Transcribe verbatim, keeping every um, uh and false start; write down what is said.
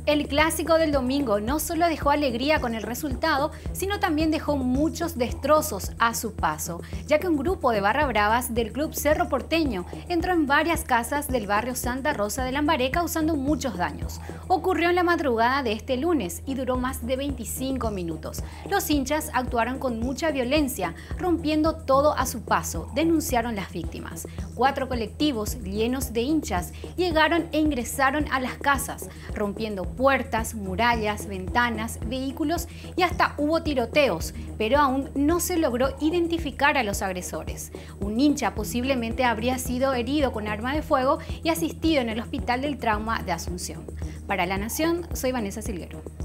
El clásico del domingo no solo dejó alegría con el resultado, sino también dejó muchos destrozos a su paso, ya que un grupo de barra bravas del club Cerro Porteño entró en varias casas del barrio Santa Rosa de Lambaré causando muchos daños. Ocurrió en la madrugada de este lunes y duró más de veinticinco minutos. Los hinchas actuaron con mucha violencia, rompiendo todo a su paso, denunciaron las víctimas. Cuatro colectivos llenos de hinchas llegaron e ingresaron a las casas, rompiendo puertas, murallas, ventanas, vehículos y hasta hubo tiroteos, pero aún no se logró identificar a los agresores. Un hincha posiblemente habría sido herido con arma de fuego y asistido en el Hospital del Trauma de Asunción. Para La Nación, soy Vanessa Silguero.